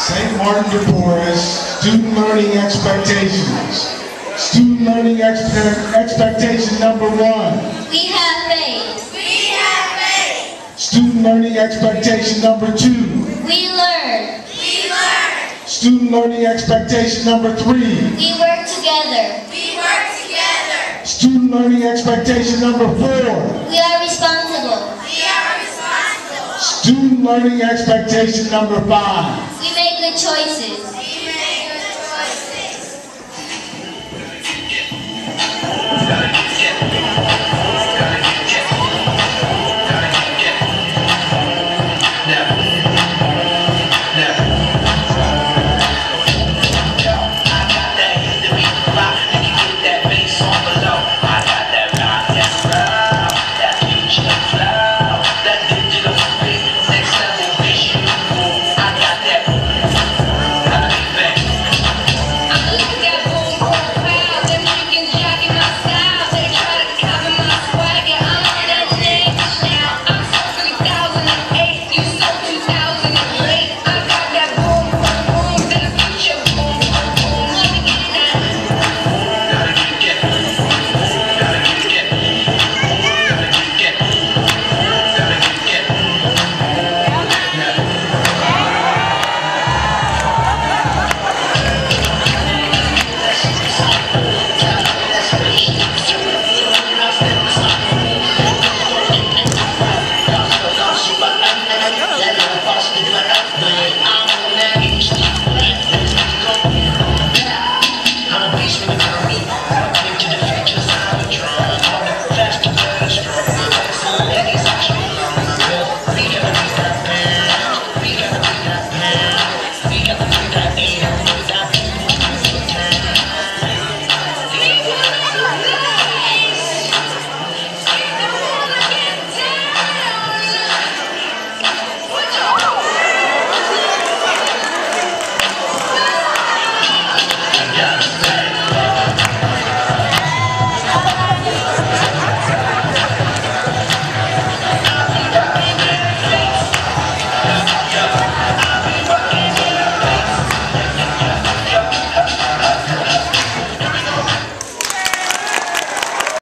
St. Martin de Porres, student learning expectations. Student learning expectation number 1. We have faith. We have faith. Student learning expectation number 2. We learn. We learn. Student learning expectation number 3. We work together. We work together. Student learning expectation number 4. We are responsible. We are responsible. Student learning expectation number 5. We make good choices. We make good choices.